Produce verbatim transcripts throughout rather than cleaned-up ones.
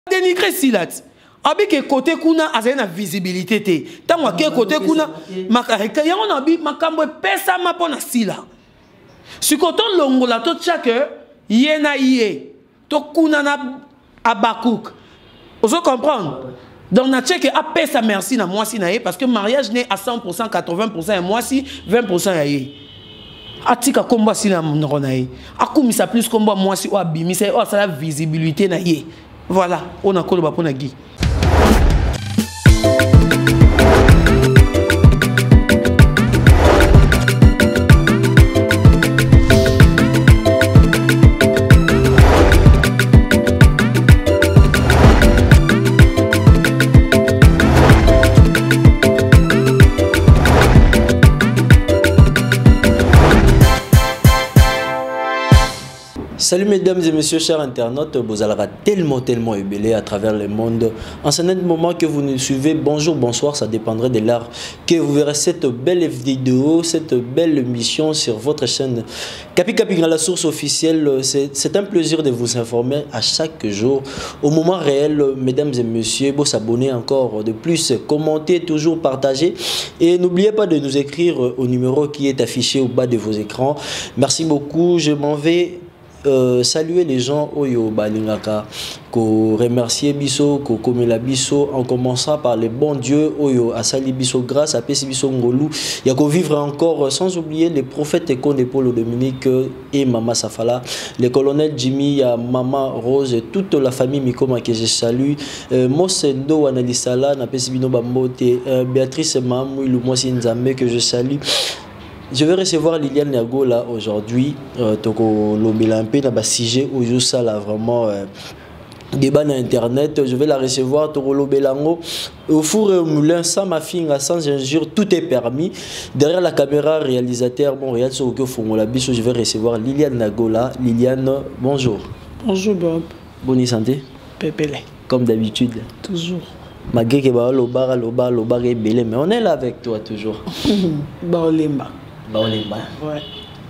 dénigrer Silat. Avec côté kuna a une visibilité. Tant que côté kuna makareka ya on abi makambo pesa mapona Sila. Si côté longola to chaque yena yé to kuna na abakouk. Vous comprendre? Donc na check a pesa merci na moi si na yé parce que mariage n'est à cent pour cent quatre-vingts pour cent et moi si vingt pour cent ya yé. Atika komba si na na yé. Akumisa plus komba moi si o abimisa o ça la visibilité na yé. Voilà, on a koloba pona Guy. Salut mesdames et messieurs, chers internautes, vous allez tellement, tellement ébélé à travers le monde. En ce moment que vous nous suivez, bonjour, bonsoir, ça dépendrait de l'heure que vous verrez cette belle vidéo, cette belle émission sur votre chaîne Capi Capi dans la source officielle. C'est un plaisir de vous informer à chaque jour, au moment réel, mesdames et messieurs. Vous s'abonner encore de plus, commenter, toujours partager. Et n'oubliez pas de nous écrire au numéro qui est affiché au bas de vos écrans. Merci beaucoup, je m'en vais. Euh, saluer les gens oyo balingaka ko remercier biso ko komela biso en commençant par le bon Dieu oyo asali biso grâce à pesi biso ngolu ya ko vivre encore, sans oublier les prophètes Ekonde Paul Dominique et Mama Safala, le colonel Jimmy, ya Maman Rose et toute la famille Mikoma que je salue, euh, Mosendo Wanalisala na pesi bino bambote, euh, Béatrice Mamou Lumosi Nzambe que je salue. Je vais recevoir Liliane Niagola aujourd'hui. Euh, Toko Lobelampe na basije oyo ça là vraiment euh, débat na internet. Je vais la recevoir Toko Lobelango au four et au moulin sans ma fille, sans injure, tout est permis. Derrière la caméra, réalisateur Montréal sur le Fongola Biso, je vais recevoir Liliane Niagola. Liliane, bonjour. Bonjour Bob. Bonne santé. Pépélé. Comme d'habitude. Toujours. Malgré que bah le bar le bar le bar est belé, mais on est là avec toi toujours. Baolemba. Baolemba. Ouais.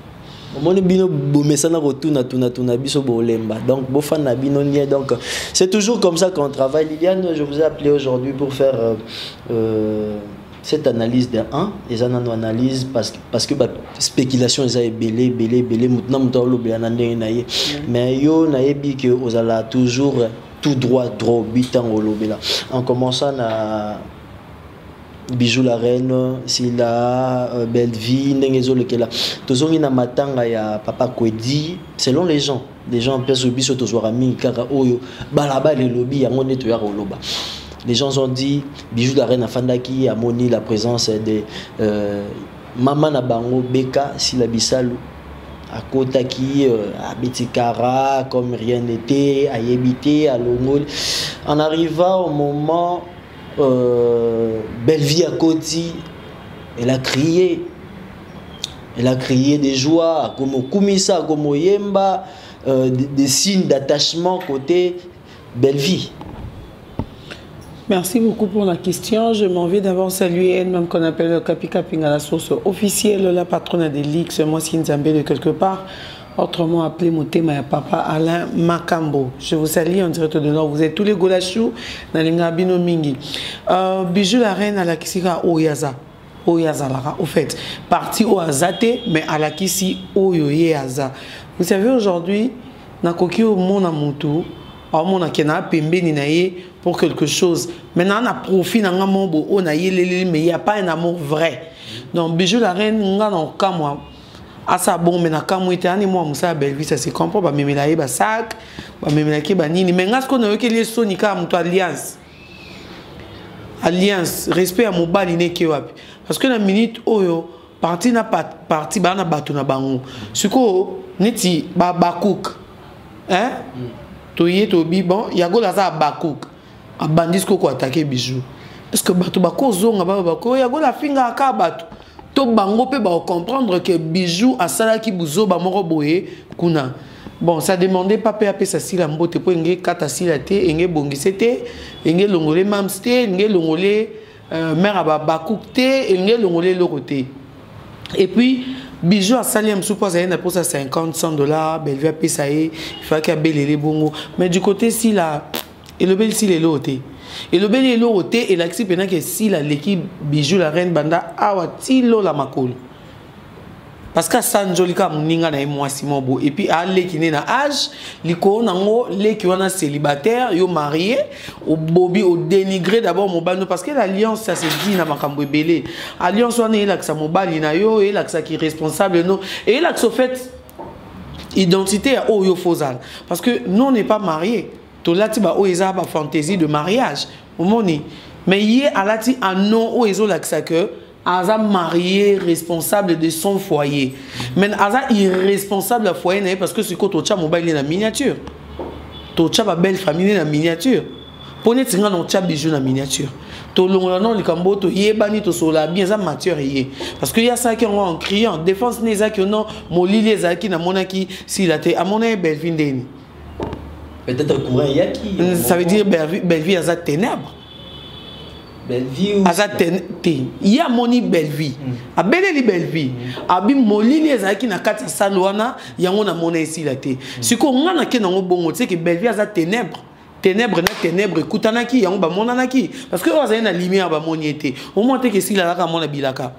Mon bino bomesana rotuna tuna tuna biso bolemba. Donc bofana bino nie, donc c'est toujours comme ça qu'on travaille. Liliane, je vous ai appelé aujourd'hui pour faire euh, euh, cette analyse de un, les analyse parce que parce que bah, spéculation ils ont belé belé belé maintenant maintenant le bien nané naie. Mais yo naie bi que aux ala toujours tout droit droit bitan au lobela. En commençant à Bijou la reine, Sila, euh, Belleville, Nengezo lekela. Tozongi na matanga ya Papa Kwedi, selon les gens, les gens pensent au biso tozwara mi kaka oyo balaba le lobby yango neto ya roloba. Les gens ont dit Bijou la reine afandaki a moni la présence de euh, Maman na bango Beka Sila Bisalu à Kotaki, à Betikara, comme rien n'était, à Yébité, à Longol. En arrivant au moment Euh, Belleville à Koti, elle a crié, elle a crié des joies, comme Kumisa, comme Yemba, euh, des, des signes d'attachement côté Belleville. Merci beaucoup pour la question. Je m'en vais d'abord saluer elle-même qu'on appelle le Capi Capi à la source officielle, la patronne des ligues, c'est moi Sinzambe de quelque part. Autrement appelé Motema et Papa Alain Makambo. Je vous salue en direct de Nord. Vous êtes tous les Golachou, Nalinga Bino Mingi. Euh, Bijou la reine à la Kisika Oyaza. Oyaza Lara. Au fait, parti au Azate, mais à la Kisi Oyoyaza. Vous savez, aujourd'hui, Nakoki au monde à Moutou, au monde à Kena, Pembe Ninaye, pour quelque chose. Maintenant, on a profit dans un monde où on a yé, mais il n'y a pas un amour vrai. Donc, Bijou la reine, on a dans le cas, moi. Ah ça bon mais na kamwite ani moi musa Belleville ça se comprend ba memela ye ba sac ba memela ke ba nini mais ngasko na yoke les sonika muto alliance alliance respect à mobali ne ke wapi parce que na minute oyo parti na parti ba na bato na bango siko neti ba bakouk hein to yé to bi bon yago la za bakouk abandisco ko attaquer Bijou est-ce que bato ba ko zonga ba ba ko yago la finga ka bato to bango pe ba comprendre que Bijou a sala ki buzo ba moko boye kuna. Bon, ça demandait pas pe apé sa sila mbote po ngé kata sila te ngé bongise te ngé longolé mamste ngé longolé mère aba bakouk te ngé longolé loroté. Et puis Bijou a sali am suppose à pour ça cinquante cent dollars, Belleville a payé ça il faut qu'il y a belé bongo. Mais du côté si la Et le bel si les lotés. Et le bel est loté et l'axi pendant que si la l'équipe bijou la reine banda awa tilo la makolo. Parce que ça jolika muninga na moi Simon Bo et puis à l'équipe na âge liko nango l'équipe wana célibataire yo marié au bobi au dénigré d'abord mobile parce que l'alliance ça se dit na makambo belé alliance wana il a que ça mobile na yo et là que ça qui responsable non et là que au fait identité à oyo fozal parce que nous on n'est pas mariés to lati ba o eza ba fantaisie de mariage au moni mais yé alati un non o ezo la que ça que Aza marié, responsable de son foyer. Mais Aza irresponsable de foyer parce que c'est quand tu as mobile dans la miniature. Tu as une belle famille dans la miniature. Pour ne pas tu as bijou dans la miniature. Tu as non le cambo tu y bani tu sola bien ça mature parce que y a ça qui en criant défense les qui non mon lili les qui na monaki si la te à mon belle vie d'eni. Peut-être courant y a qui. Ça veut dire belle vie Aza ténèbres. Belle vie ou il y a moni belle vie a belle li belle vie abi molili ezaki na kati salwana yango na mona ici la té siko ngana ke nango bongo c'est que belle vie aza ténèbres ténèbres na ténèbres kutanaki yango ba monanaki parce que oza na lumière ba moniété au moins que si la ka mona bilaka.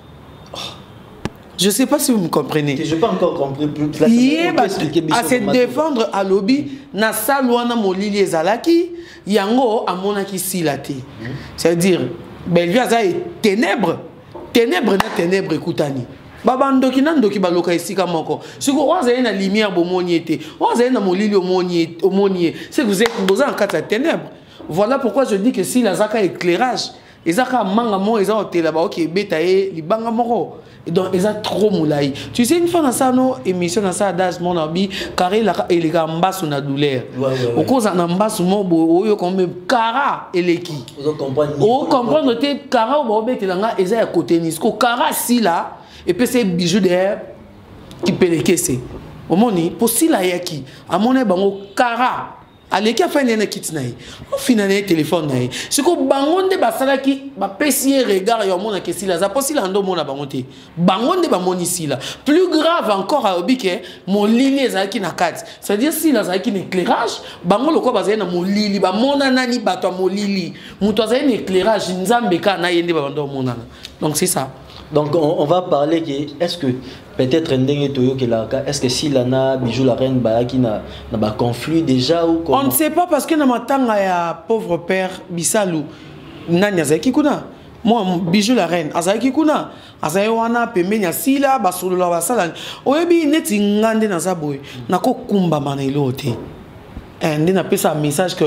Je ne sais pas si vous me comprenez. Je n'ai pas encore compris plus. Yeah, bah, à se défendre à lobby, na salwana molili ezalaki, yango a monaki silati. C'est-à-dire, Bellevue a ténèbres, ténèbres na ténèbres écoutani. Babando ki nando ki baloka ici comme encore. Si vous avez une lumière au moniété, vous avez une molili au monier, au monier, c'est que vous êtes dans un cadre de ténèbres. Voilà pourquoi je dis que si la zaka éclairage, les zaka manga mo, ils ont été là-bas, ok, betaye, li banga moro. Donc, ils ont trop moulay. Tu sais, une fois dans ça, nos émissions, dans ça, dans mon ami, car il a les gambas sur la douleur. Au cause d'un ambas sur mon beau, au comme cara et les qui. Vous comprenez, que cara au bobé, il a ils à côté nisco. Cara si là, et puis c'est bijoux derrière qui peut les caisser. Au moni, pour si là, il y a qui. À mon ébango, cara. Allez, qui a fait un kitnaï? Au final, un téléphone. Ce que bangon de basala qui va pessier regard et au monde qui si là, ça possible en deux mois à bangoté. Bangon de bamon ici là. Plus grave encore à obique, mon lili est qui n'a quatre. C'est-à-dire si là, ça qui un éclairage, bangon le quoi basé dans mon lili, ba mon anani bato mon lili. Mon toit un éclairage, nzambeka na yende babando mon ana. Donc c'est ça. Donc on, on va parler que est-ce que peut-être est-ce que si l'ana bijou la reine ba qui n'a pas conflit déjà ou comment? On ne sait pas parce que dans ma tanga ya pauvre père Bisalou nanya zaki kuna moi bijou la reine azaki kuna azai wana pembe nya sila basolo la basala oyebi neti ngande na zaboy nako kumba manelo te et ndina pesa message que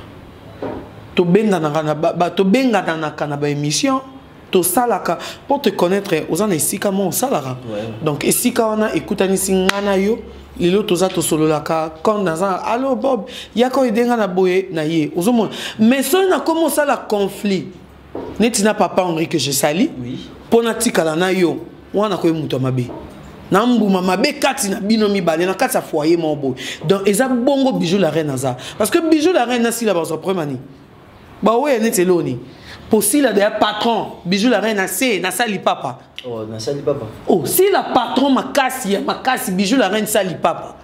to benga na ba to benga na kana ba émission to salaka pour te connaître aux ans ici comment salara donc ici quand on a écouté ni singana yo lelo toza to solo laka quand dans un allo Bob yako edenga na boye na ye ozomo mais ça na comment ça la conflit netina papa Henri que je sali oui pour na tikala na yo wana ko muto mabe na mbuma mabe kati na bino mibale na kati sa foyer mon boy donc eza bongo bijou la reine aza parce que bijou la reine na si la ba so premier ba ouais neteloni pour si la d'ailleurs patron bijou la reine assez na sali papa oh na sali papa oh si la patron ma casse ma casse bijou la reine sali papa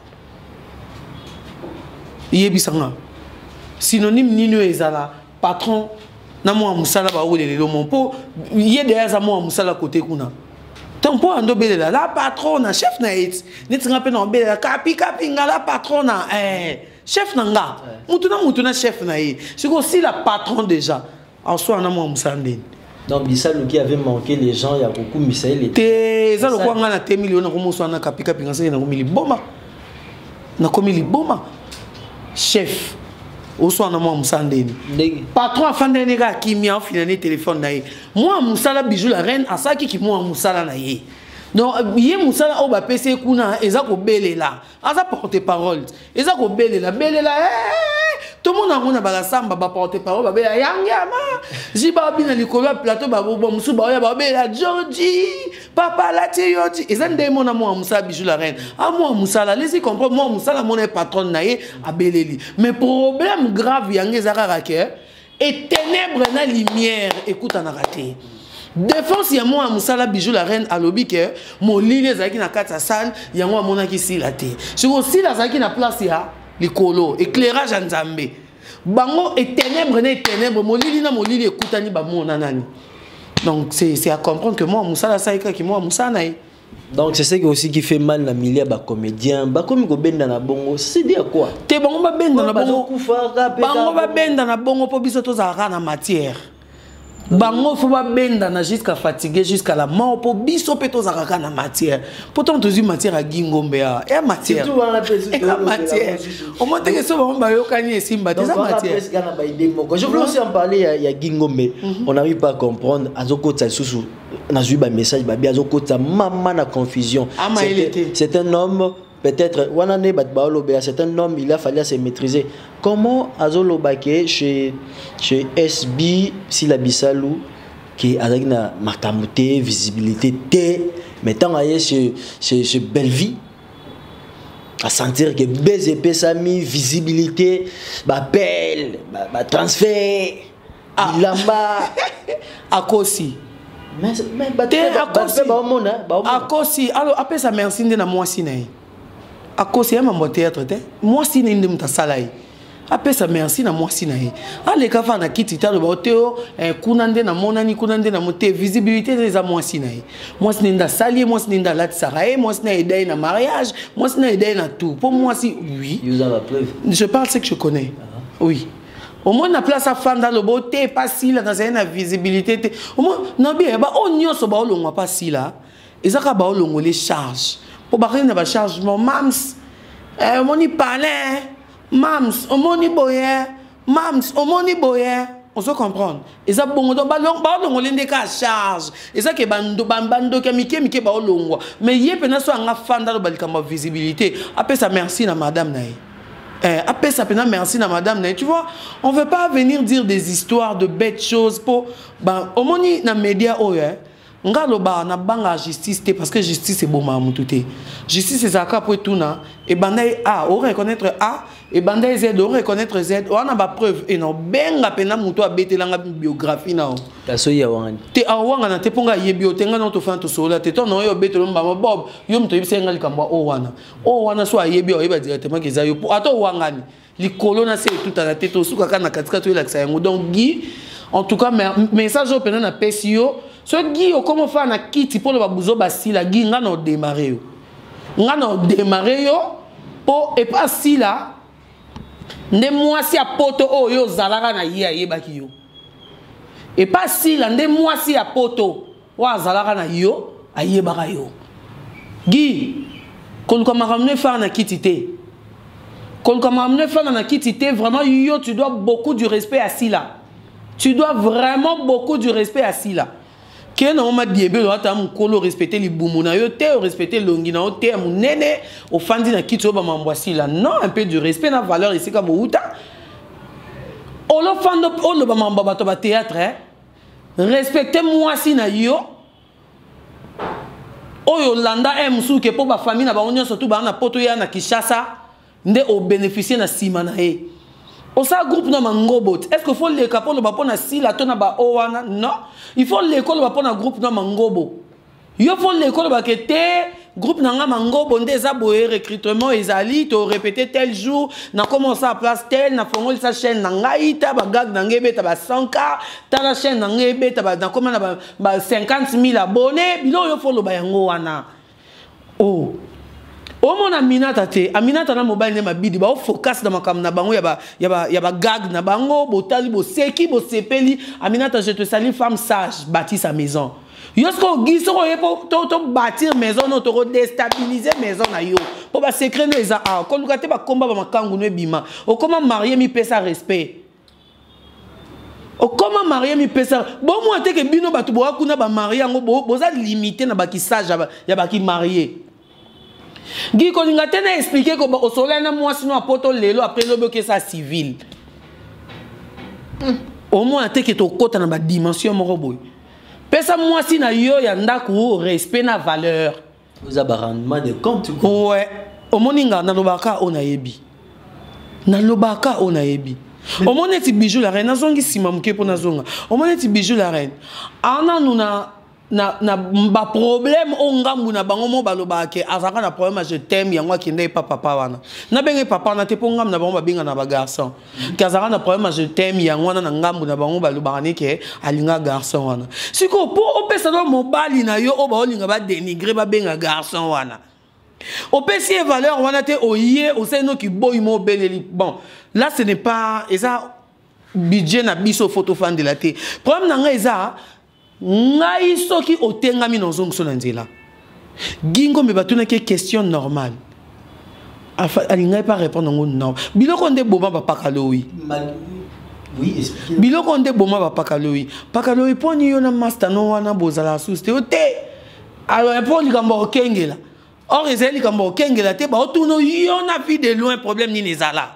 yebisanga synonyme nino ezala patron na mo musala ba olele lo mon po yé derrière za mo musala côté kuna tant po ando belela la patron na chef na it netinga pe na belela kapi kapi ngala patron na eh chef nanga mutuna mutuna chef na yi siko si la patron déjà en soi on a moins musandé donc Bisalou qui avait manqué les gens il y a beaucoup Misaël était ça le quoi on a té millions na komo so na kapi kapi ngasa na komili boma na komili boma chef au soit on a moins musandé patron afande ne ga kimia finalement téléphone na yi moi musala bijou la reine asaki ki moi musala na yi donc yé musala o ba P C kuna eza ko belela aza porte parole eza ko belela belela tout le monde a une balle samba ba porter parole ba be yangama jiba bina likolo plateau ba bo musu ba ba be la Georgie papa la tiyoti eza ndemo na mo musa bijou la reine a mo musala laissez comprendre mo musala mon patron naé a beleli mais problème grave yange zaka raké et ténèbres na lumière écoute en raté défense ya moi musala bijou la reine alobi que mo lile zaki na kata salle ya moi monaki si la té si aussi la zaki na place ya likolo éclairage en Zambé bango et ténèbres et ténèbres molili na molili ekutani ba mona nani. Donc c'est à comprendre que moi musala saika qui moi musana. Donc c'est ça qui aussi qui fait mal la milieu ba comédien ba comme ko benda na bongo c'est dire quoi te bango ba benda na bongo bango ba benda na bongo po biso to za na matière. Bango faut pas benda na jusqu'à fatiguer jusqu'à la mort pour biso peto zakaka na matière. Pourtant tu dis matière à gingombe ya et matière. Surtout la matière. Au moins que ça va ba yokani esimba des matière. Je voulais aussi en parler il y a gingombe. On n'arrive pas à comprendre azoko tsusu na eu ba message ba bi azoko ta maman na confusion. C'est un homme peut-être c'est un homme, il a fallu se maîtriser. Comment Azolo Baké chez chez S B Silabisalou qui a une matamouté visibilité T mais tant ailleurs chez chez chez Bellevie à sentir que B Z P Sami visibilité bah belle bah transfert ah lamba à Kosi mais mais bah à Kosi alors après ça merci de na moi siné à cause de mon théâtre, moi si n'est pas salai. Après ça merci na moi si nae. Allez kafa na kiti talo ba oteo kunande na monani kunande na moté visibilité des moi si nae. Moi si n'inda sali, moi si n'inda lat sarae, moi si n'aide na mariage, moi si n'aide na tout. Pour moi si oui. Je parle ce que je connais. Oui. Au moins na place à fanda le beauté pas si là dans une visibilité. Au moins na bien ba onyo so ba olongwa pas si là. Ezaka ba olongo les charges. Pour barrer na ba chargement mams eh moni palais mams o moni boyer mams o moni boyer on se comprendre et ça bon do ba long ba long lende ka charge et ça ke bando bando ke mike mike ba olongwa mais yé pena so nga fanda do balika ma visibilité après ça merci na madame nae eh après ça pena merci na madame nae tu vois on veut pas venir dire des histoires de bêtes choses pour ba o moni na média o eh nga loba na banga justice parce que justice est bon ma mututé justice c'est aka pour tout na et bandai a on reconnaître a et bandai z on reconnaître z on a ba preuve et non benga pena mutu abetelanga biographie na taso ya wanga te awanga na te ponga yebi otenga na to fa to sola te to no yo betelo mbama bob yo mto yisenga likamba o wana o wana so ayebi o yeba directement que za yo ato wangani likolo na se tout à la tête to suka kana katika to la yango donc Guy en tout cas message au pena na pesio ce Guy comment faire na kiti pour le babuzo basila Guy nga no démarrer nga no démarrer yo po et pas si là nde moi si a poto o yo zalaka na ye ayebaki yo et pas si là nde moi si a poto wa zalaka na yo ayebaka yo Guy kon comme ramener faire na kiti te kon comme ramener faire na kiti te vraiment yo tu dois beaucoup du respect à Sila tu dois vraiment beaucoup du respect à Sila. Que non ma diebe do ata mu kolo respecter li bumuna yo te respecter longina o te mu nene o fandi na kito ba mambwasi là non un peu de respect na valeur ici comme outa o lo fando o lo ba mamba bato ba théâtre hein respecter moi si na yo o yo landa em su ke po ba famille na ba onyo surtout ba na poto ya na Kinshasa nde o bénéficier na sima na e. On sa groupe na mangobot. Est-ce qu'il faut les capons le bapon na si la tona ba owana? Non. Il faut l'école le bapon na groupe na mangobo. Il faut l'école ba kete groupe na nga mangobo ndeza boye recrutement ezali to répéter tel jour na commencer à place tel na fongol sa chaîne na ngaita ba gag na ngebe ta ba cent K ta la chaîne na ngebe ta ba na comment na ba cinquante mille abonnés bilo yo faut le ba yango wana. Oh. O mon Aminata te Aminata na mobile ne mabidi ba focus na makam na bango ya ba ya ba ya ba gag na bango botali bo seki bo sepeli Aminata je te salue femme sage bâtir sa maison yosko giso ko yepo to to bâtir maison no to déstabiliser maison na yo po ba secret no eza a ko lukate ba komba ba makangu no bima o comment marier mi pesa respect o comment marier mi pesa bon moi te ke bino batu bo akuna ba marier ngo bo boza limité na ba ki sage ya ba ki marier Guy Kolinga tena expliqué que au soleil na moi sinon apoto lelo après le bloquer ça civil. Au moins te que to kota na ba dimension mo boy. Pesa moi si na yo ya ndaku respect na valeur. Vous avez rendement de compte. Ouais. Au moninga na lobaka ona yebi. Na lobaka ona yebi. Au moins ti bijou la reine na zongi simamke pour na zonga. Au moins ti bijou la reine. Ana nuna na na ba problème o ngambu na bango mo baloba ke azaka na problème je t'aime yango akinde pa papa wana na benge papa na te po ngam na bango babinga na ba garçon ke azaka na problème je t'aime yango na ngambu na bango baloba ne ke alinga garçon wana siko po opesa do mobali na yo o ba olinga ba dénigrer ba benga garçon wana opesi valeur wana te oye oseno ki boy mo beleli bon là ce n'est pas eza budget na biso photo fan de la té problème na nga eza ngai soki otengami na zongo na nzela gingo me batuna ke question normale alingai pas répondre ngo non biloko nde boma ba pakalowi oui expliquez biloko nde boma ba pakalowi pakalowi poni yo na master no wana bozala suste ote alors poni kamba okengela or ezeli kamba okengela te ba otuno yo na vie de loin problème ni nezala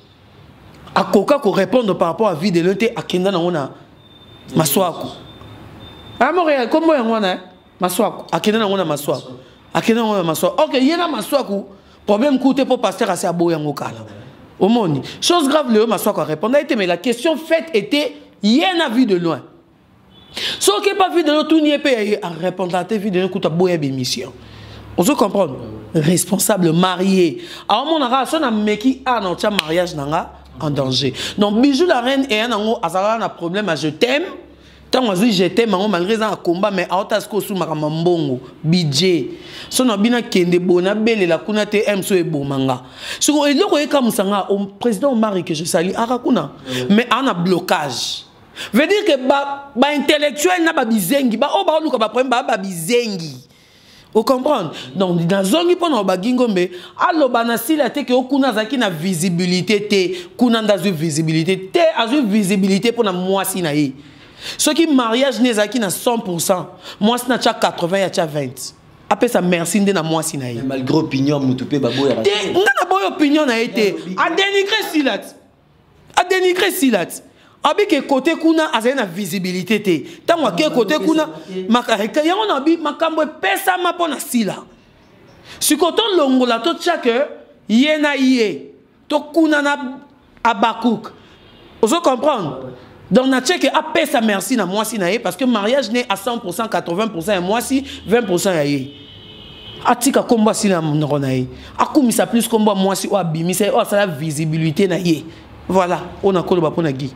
akoka ko répondre par rapport à vie de loin te akenda na ngona maswako à Montréal, comment on a maswako akena na ngona maswako akena ngona maswako OK yena maswako problème coûté pour pasteur assez aboya ngokala au monde chose grave le maswako répondre était mais la question faite était yena vu de loin ce qui pas vu de loin tout n'y est pas à répondre à tes vie de loin coûte aboya bémission on se comprendre responsable marié alors mon ara son meki a non mariage nanga en danger donc Bijou la reine et un ango azala na problème à je t'aime. Tant que je t'aime, malgré un combat, mais à autant que sous ma mbongo, budget. Son abina kende bona belle la kuna te m so e bomanga. So et loko e comme ça au président Marie que je salue arakuna. Mais on a blocage. Veut dire que ba ba intellectuel na ba bizengi, ba o ba luka ba problème ba ba bizengi. Vous comprenez? Donc dans zone pendant ba gingombe, allo banasi la te que okuna zaki na visibilité te, kuna ndazu visibilité te, azu visibilité pour na moi sinaï. Ce qui mariage n'est pas à cent pour cent. Moi, c'est à quatre-vingts et à vingt. Après ça, merci de na moi sinaï. Malgré opinion, moutoupe baboy. On a bonne opinion a été. A dénigrer silat. A dénigrer silat. Avec côté kuna azena visibilité te. Tant que côté kuna makareka ya on abi makambo pesa ma pona sila. Si côté longola to chaque yena yé. To kuna na abakouk. Vous comprenez? Donc, on a checké à pesa merci na moi si naé parce que mariage n'est à cent pour cent, quatre-vingts pour cent et moi si vingt pour cent yaé. Atika combat si la naé. Akumisa plus combat moi si ou abimi c'est oh ça la visibilité naé. Voilà, on a collé pour nagi.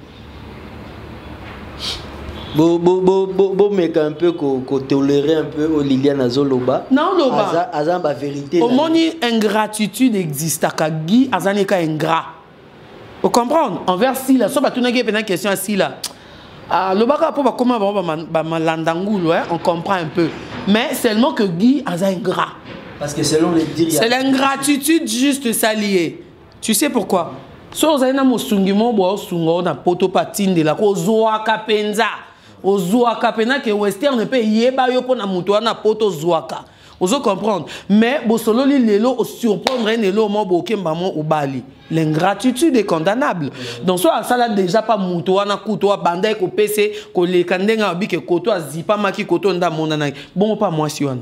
Bo bo bo bo bo mec un peu ko ko tolérer un peu Liliane Zoloba. Non loba. Aza aza ba vérité. Au moins ingratitude existe à Kagi azaneka ingrat. Vous comprenez? Envers Sila, si tu as une question à Sila, le baka pour comment on comprend un peu. Mais seulement que Guy a un gras. Parce que selon les dires, c'est l'ingratitude juste s'allier. Tu sais pourquoi? Si vous avez un sungimo, vous avez un poto patine de la cause Zoaka Penza. Au Zoaka Penza que Western ne peut yeba yo pour na muto na poto Zoaka. Vous comprenez? Mais vous solo li lelo surprendre un lelo mo boke mbamo au bali. L'ingratitude est condamnable. Donc soit ça là déjà pas muto na kuto banda ko P C ko le kandenga bi ke koto azipa maki koto nda monana. Bon pas moi si on.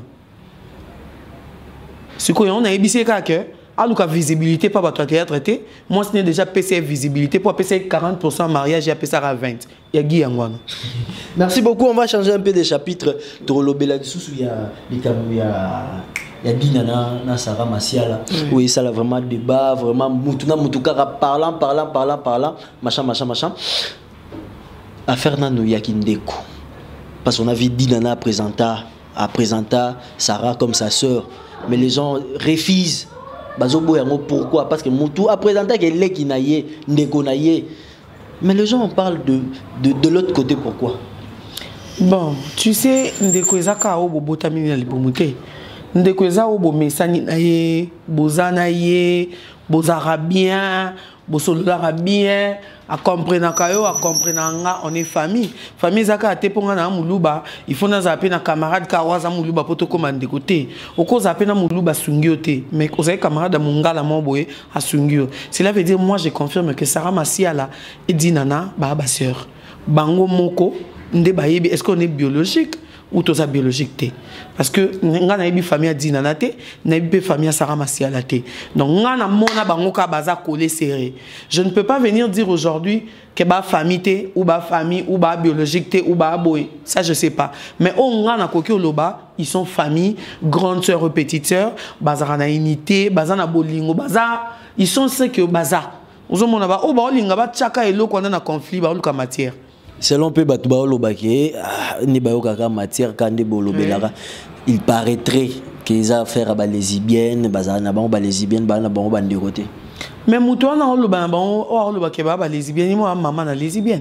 Ce qu'on a ébissé que alors que visibilité pas toi qui a traité, moi ce n'est déjà P C visibilité pour P C quarante pour cent mariage et P C à vingt. Il y a Guy Angwana. Merci beaucoup, on va changer un peu de chapitre. Torolobela sous il y a il y a il y a Dinana na Sarah Masiala. Oui, ça là vraiment débat, vraiment mutuna mutukara parlant parlant parlant parlant, machin machin machin. Affaire Nano Yakindeko. Parce qu'on a vu Dinana présenter à présenter Sarah comme sa sœur, mais les gens refusent. Pourquoi? Parce que Moutou a présenté qu'elle est qui naïe, Ndeko naïe. Mais les gens parlent de, de, de l'autre côté, pourquoi? Bon, tu sais, Ndeko Zaka Obo Botamini na Libomute. Ndeko Zaka Obo Mesani naïe, Bozanaïe, Bozarabien, Bosolarabien, à comprendre kayo, à comprendre on est famille. Famille Zaka a teponga na Muluba, il faut na zaper na camarade Kawaza Muluba poto commande côté. Oko zaper na Muluba sungiote, mais vous avez camarade Mungala Momboé à sungio. Cela veut dire moi je confirme que Sarah Masiala et Dinana ba ba sœur. Bango moko nde bayebi est-ce qu'on est biologique? ou toza biologique te parce que nga na yebi famille Dinana te na yebi famille Sarah Masiala te donc nga na mona bango ka baza collé serré. Je ne peux pas venir dire aujourd'hui que ba famille te ou ba famille ou ba biologique te ou ba boy, ça je sais pas, mais on nga na koki oloba ils sont famille, grande sœur ou petite sœur, bazara na unité, bazana bolingo, baza ils sont ceux que baza ozomona ba o ba olinga ba tchaka eloko na conflit ba oluka matière. Selon peu Batouba Olobake, ni Bayokaka matière Kande Bolobelara, il paraîtrait qu'ils ont affaire à les lesbiennes, bazana bon ba lesbiennes, bana bon ba de côté. Mais mouton na oloba bon o olobake ba ba lesbienne, ni mo maman na lesbienne.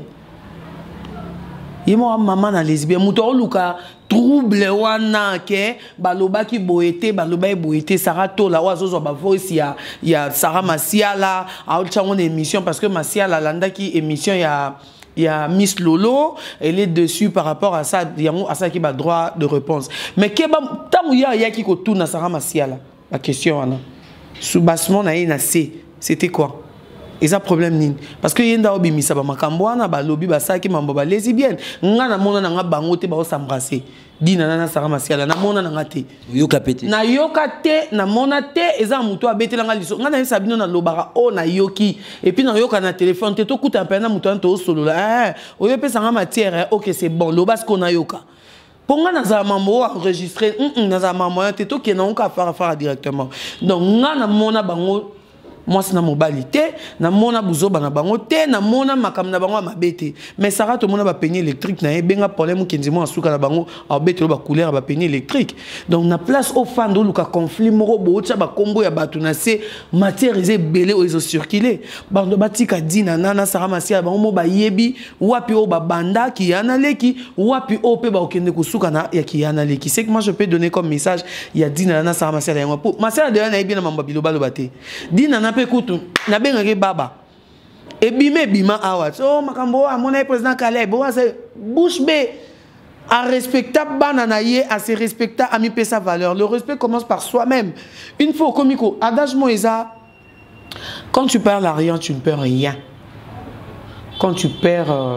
Yemo maman na lesbienne, mouton oluka trouble wana ke baloba ki boete baloba e boete Sarah Tola wazo ba voice ya ya Sarah Masiala a une émission parce que Masiala landa ki émission ya il y a Miss Lolo, elle est dessus par rapport à ça, il y a à ça qui a droit de réponse. Mais keba tamuya ya ki ko tourna Sarah Masiala. La question ana. Soubassement na ina C, c'était quoi? Et ça problème nini? Parce que yenda obi misa ba makambo ana ba lobby ba saki mambo ba lesbienne. Nga na mona na nga bango te ba s'embrasser. Dina na Sarah Masiala na mona na nga te. Yoka pété. Na yoka te na mona te eza muto abetela nga liso. Nga na sabino na lobara o na yoki et puis na yoka na téléphone te to kuta pena muto anto solo la. Eh, oyo pesa nga matière, OK c'est bon, lobas ko na yoka. Pour nga na za mambo enregistrer, na za mambo te to ke na onka faire faire directement. Donc nga na mona bango moi c'est na mobilité na mona buzoba na bango te na mona makam na bango mabete mais Sarah to mona ba peigné électrique na benga problème kenzimo asuka na bango a beto ba couleur ba peigné électrique donc na place au fan do luka conflit moko bo tsa ba kombo ya batu na se matière eze belé o ezo circuler bando batika dina nana Sarah Masiala bango mo ba yebi wapi o ba banda ki yana leki wapi o pe ba okende kusuka na ya ki yana leki c'est que moi je peux donner comme message il y a dina nana Sarah Masiala ya pour Masiala de na yebi na mamba bilo balo baté dina na Écoute, na benga baba. Et bime bima awa. So makambo a mon président Caleb. C'est bouche B. À respectable bananaye, à se respecter, à mi payer sa valeur. Le respect commence par soi-même. Une fois comme Miko, adage Moïsa, quand tu perds l'argent, tu ne perds rien. Quand tu perds euh,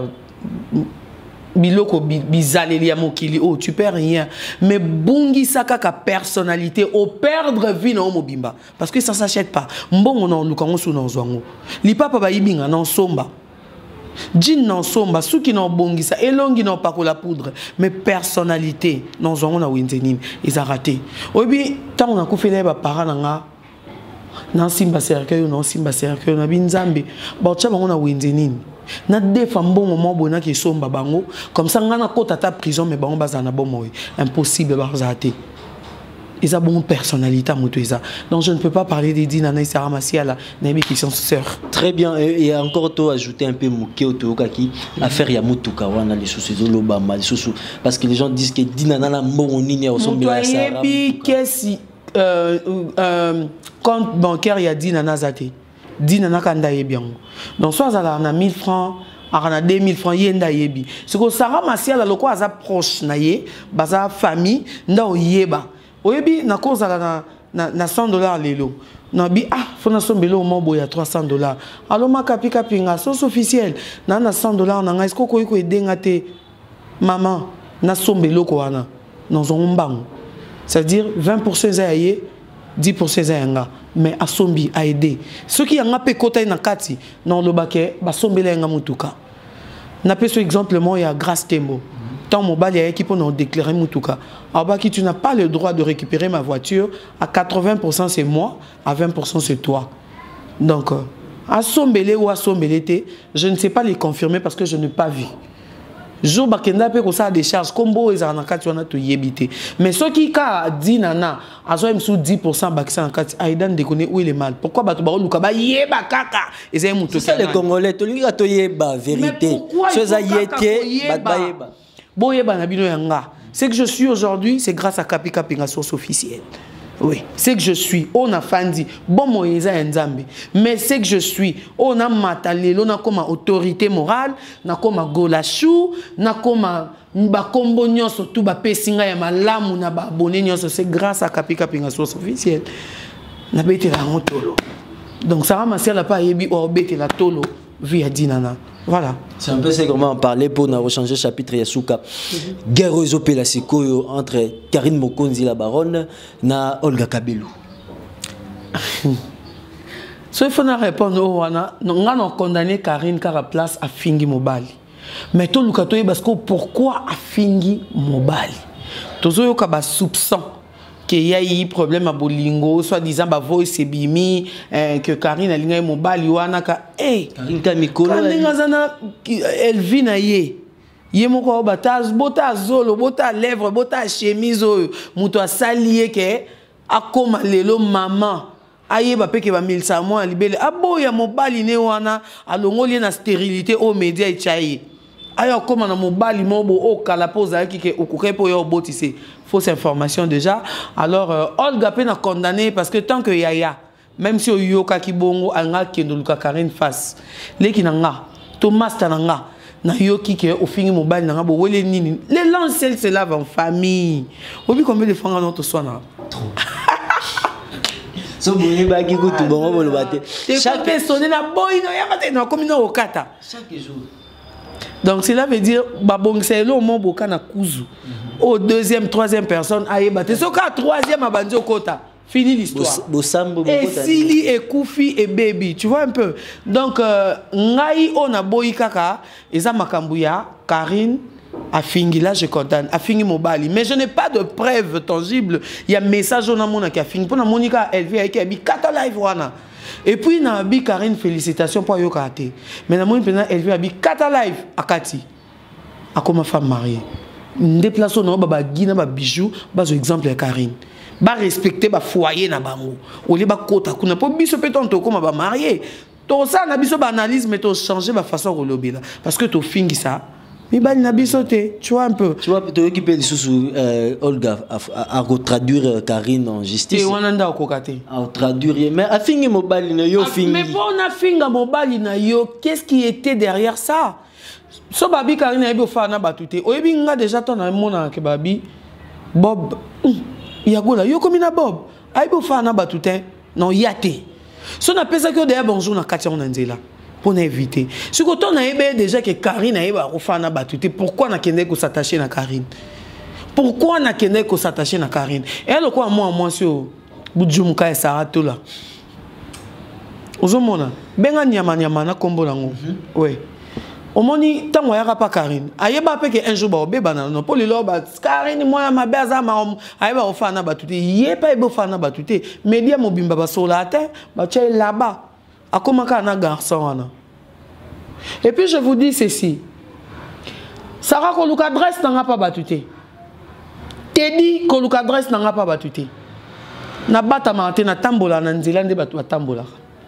biloko bizaleli mokili oh tu perds rien mais bungi sakaka personnalité au perdre vie na mobimba parce que ça s'achète pas mbongo na lukango su na zwango li papa ba yibinga na somba jin na somba suki na bongisa elongi na pakola poudre mais personnalité na zwango na winzenini ils a raté obi tant on a kufele ba parents nga na simba cercueil na simba cercueil na binzambe ba tcha bango na winzenini na defa mbongo mo bona ki somba bango comme ça ngana kota ta prison mais bango bazana bomo impossible barzate ils ont bonne personnalité muto isa donc je ne peux pas parler de Dina na Sarah Masiala na bi qui sont sœurs. Très bien et encore toi ajouter un peu muke otokaki affaire ya mutuka wana les soucis zoloba mal soucis parce que les gens disent que Dina na mbongo nini osombi ya Sarah bi kesi euh euh compte bancaire ya Dina na zate Dina na kanda yebi yango donc soit ça na mille francs a deux mille francs yenda yebi c'est que Sarah Masiala loko aza proche na ye baza famille nda oyeba oyebi na cause na na na cent dollars lelo na bi ah fona sombelo mo boya trois cents dollars alors ma kapi kapinga sauce officielle na na cent dollars na ngai skoko iko edenga te maman na sombelo ko wana dans un banc c'est-à-dire vingt pour cent zaye dix pour cent zayanga mais asombi a aidé ceux qui ont pe kota na kati non le baké ba sombela nga mutuka na pe ce exemple moi il y a Grâce Tembo tant mobile il y a équipe on déclaré mutuka alors qui tu n'as pas le droit de récupérer ma voiture à quatre-vingts pour cent c'est moi à vingt pour cent c'est toi donc à sombele ou à sombelete je ne sais pas les confirmer parce que je n'ai pas vu jour bakenda pe ko sa des charges combo ezana na kati wana to yebité mais ceux qui ka dit nana azo em sous dix pour cent bakisa na kati aidan de connaît où il est mal pourquoi bato ba luka ba yeba kaka ezay muto c'est les congolais to linga to yeba vérité ceux a yete bat ba yeba bo yeba na bino yanga c'est que je suis aujourd'hui c'est grâce à Kapi Kapinga source officielle. Oui, c'est que je suis. On a fandi. Bon, Moïse a nzambe. Mais c'est que je suis. On a matalé. On a comme autorité morale. On a comme golachou. On a comme bakombo nyonso tout ba pesinga ya malamu na ba abonné nyonso. C'est grâce à Kapi Kapinga source officielle. Na bete la tolo. Donc Sarah Masiala pas yebi o bete la tolo via Dinana. Voilà. C'est un peu ça comment en parler pour nous changer chapitre Yasuka. Mm-hmm. Guerre aux Pelasiko entre Karine Mokonzi la baronne na Olga Kabelou. So il faut répondre au wana on a condamné Karine car à place à Fingi Mobali. Mais tout le cas parce que pourquoi à Fingi Mobali? Tous eux qui soupçon qu'il y a eu problème à Bolingo, soit disant bah voice bimi que Karine a linga Mobali wana ka eh Karine Kamikolo elle vit na ye. Ye moko bataz bota zolo bota lèvre bota chemise muto salié que akoma lelo maman aye ba peke ba mille sa mois libele aboya mobali ne wana alongoli na stérilité au média ichaye ayo koma na mobali mobo o kala poza ki ke okuke po yo botise fausse information déjà alors euh, Olga pe na condamné parce que tant que yaya même si oyoka ki bongo anga kendo luka Karine face leki nanga Thomas tananga na yoki ke ofingi mobali nanga bo wele nini les lancels se lavent en famille obi combien de fois dans to soina chaque personne na boy no yamate na komi na okata chaque jour. Donc cela veut dire babong c'est le mot boka na kuzu au deuxième troisième personne aye bate so ka troisième abanzo kota fini l'histoire et Sili et Koufi et Baby tu vois un peu donc ngai on a boy kaka eza makambuya Karine a fini là je condamne a fini mobali mais je n'ai pas de preuve tangible il y a message on a mon qui a fini pour na Monica elle vient avec abi kata live wana et puis na bi Karine félicitations pour yo kate mais na mon elle vient abi kata live akati a comme femme mariée déplacer na baba gina ba bijou ba exemple Karine ba respecter ba foyer na bango au lieu ba kota kuna po biso peton to comme ba marié to ça na biso ba analyse mais to changer ba façon de lobby parce que to fingi ça. Mais bah, il n'a pas sauté, tu vois un peu. Tu vois, tu veux qu'il sous Olga à traduire Karine en justice. Et on a un kokate. À traduire, mais à finir mobile na yo fingi. Mais pour on a fini mobile na yo, qu'est-ce qui était derrière ça? So babi Karine a eu fait na batute. Oyebi nga déjà ton na mona ke babi Bob. Yagola yo comme na Bob. A eu fait na batute. Non yate. So na pesa que derrière bonjour na Katia on là. Pour éviter. Ce que on a déjà que Karine a eu à battu. Pourquoi n'a qu'elle s'attacher à Karine? Pourquoi n'a qu'elle s'attacher à Karine? Et elle quoi moi moi sur Boudjoumka et Sarah tout là. Ozomona. Benga nyama nyama na kombo lango. Oui. Au moni tant moi pas Karine. Aye ba pe que un jour ba obé na non pour le loba Karine moi ma beza ma aye ba ofana batute. Yé pas ebo fana batute. Media mobimba ba solate ba tchai là-bas. A comment un garçon. Et puis je vous dis ceci. Sarah Koluka adresse n'a pas battu. Teddy Koluka adresse n'a pas battu. Na bata mante na tambola na nzilande batu tambola.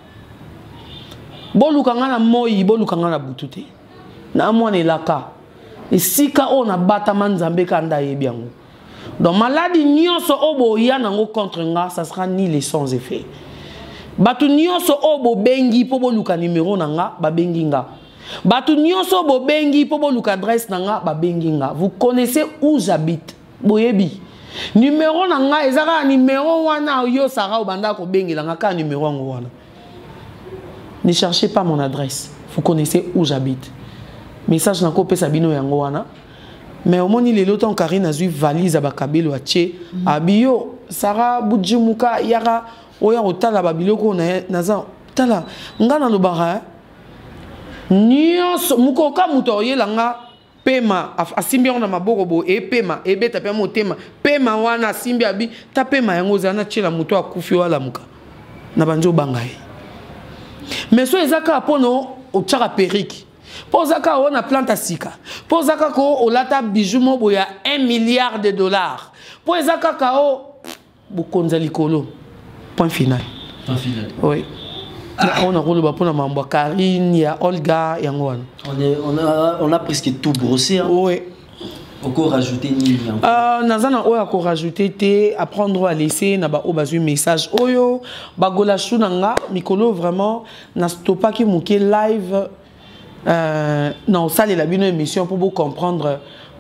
Boluka ngana moyi boluka ngana butute. Na mwana laka. Et si ka on a bata manzambe kanda yebiango. Donc maladie nyonso obo yanango contre nga ça sera ni les sans effet. Batu nyonso obo bengi po boluka numéro nanga ba bengi nga. Batu nyonso obo bengi po boluka adresse nanga ba bengi nga. Vous connaissez où j'habite? Boyebi. Numéro nanga ezaka numéro wana yo sara obanda ko bengi langa ka numéro ngo wana. Ne cherchez pas mon adresse. Vous connaissez où j'habite. Message nako pesa bino yango wana. Mais au moni lelo ton Karine a eu valise à Bakabelo a tché abiyo Sarah Boudjoumka yara oya otala babiloko na naza tala ngana lobara nyonso mukoka muto yelanga pema asimbi ona maboko bo e pema e beta pe motema pema wana asimbi abi ta pema yango zana chela muto akufi wala muka na banjo bangai mais so ezaka pono o tchaka periki pozaka ona planta sika pozaka ko olata bijou mobo ya un milliard de dollars pozaka ka o bukonza likolo. Point final. Point final. Oui. Ah. On a roulé pour la mambo Karine, il y a Olga, il y a on, est, on, a, on a presque tout brossé. Hein. Oui. Encore rajouter ni euh nazana oyo encore rajouter te apprendre à laisser na ba obazu message oyo bagola chunanga mikolo vraiment na stopa ki muke live euh non ça les la bino émission pour vous comprendre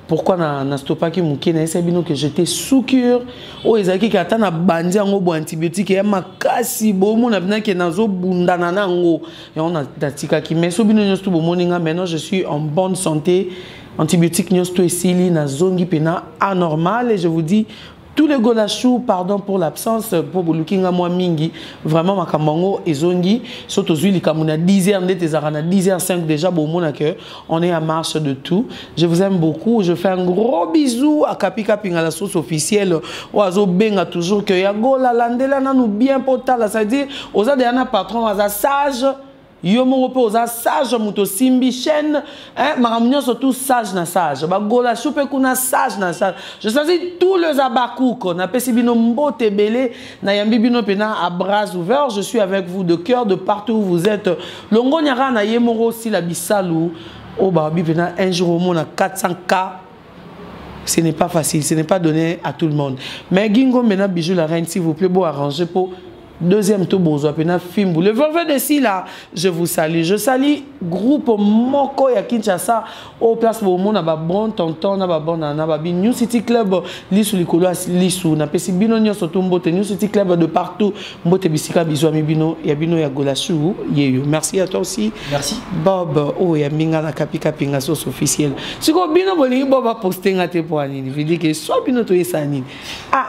pourquoi na na stopaki muke na esa bino que j'étais sous cure o ezaki ka tana bandi ngo bo antibiotique ya makasi bo mona bina ke nazo bundana nango et on a datika ki mais so bino nyosto bo moninga maintenant je suis en bonne santé antibiotique nyosto esili na zongi pena anormal et je vous dis tous les golachou, pardon pour l'absence, pour Bulukinga moi mingi, vraiment ma kamango et zongi, surtout zuli kamuna dix heures de dix heures cinq déjà bon mon accueil, on est à marche de tout. Je vous aime beaucoup, je fais un gros bisou à Kapi Kapi à la source officielle. Oazo benga toujours que ya gola landela na nous bien potala, ça veut dire aux adéana patron à sage. Yo mo repo oza sage muto simbi chaîne hein maramnyo surtout sage na sage ba gola choupe kuna sage na sage je saisis tous les abakouk na pesi bino mbote belé na yambi bino pena à bras ouverts je suis avec vous de cœur de partout où vous êtes longo nyara na yemoro si la bisalou o ba bi pena un jour au monde à quatre cents K. Ce n'est pas facile, ce n'est pas donné à tout le monde mais gingo mena bijou la reine s'il vous plaît beau arranger pour deuxième tour, bozo pena film. Le verbe de si là, je vous salue. Je salue groupe Moko ya Kinshasa au place où mon aba bon tonton na ba bon na ba bi New City Club lisu likolo lisu na pesi bino nyo soto mbote New City Club de partout mbote bisika bizo mi bino ya bino ya golashu yeyo. Merci à toi aussi. Merci. Bob oh ya minga na kapi kapi nga sauce officielle. Siko bino bolingi Bob a posté ngate pour anini. Je dis que soit bino to esani. Ah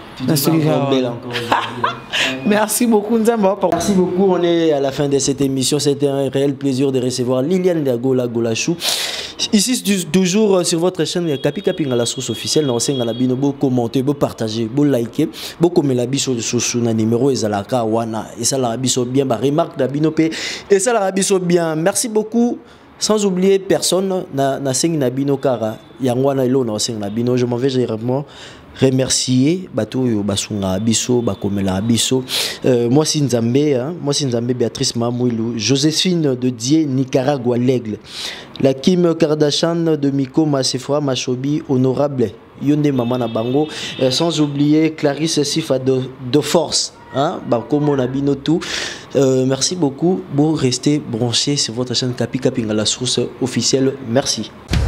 merci beaucoup, Nzamba. Merci beaucoup. On est à la fin de cette émission. C'était un réel plaisir de recevoir Liliane Dagola Golachou. Ici, toujours sur votre chaîne, il y a Kapi Kapi à la source officielle. Nous avons bino beau commenter, beau partager, beau liker, beau comme la biso de source na numéro et zalaka wana et ça la biso bien, ba remarque da bino pe et ça la biso bien. Merci beaucoup. Sans oublier personne na na sing na bino kara yangwana ilo na sing na bino. Je m'en vais généralement remercier bato yo basunga biso bakomela biso euh, moi si Nzambe hein, moi si Nzambe Béatrice Mamouilou, Joséphine de Die Nicaragua l'Aigle, la Kim Kardashian de Miko Masefra Machobi honorable Yonde Mama na bango euh, sans oublier Clarisse Sifa de, de force hein bakomo na bino tout euh, merci beaucoup, bon restez branchés sur votre chaîne Kapi Kapi à la source officielle. Merci.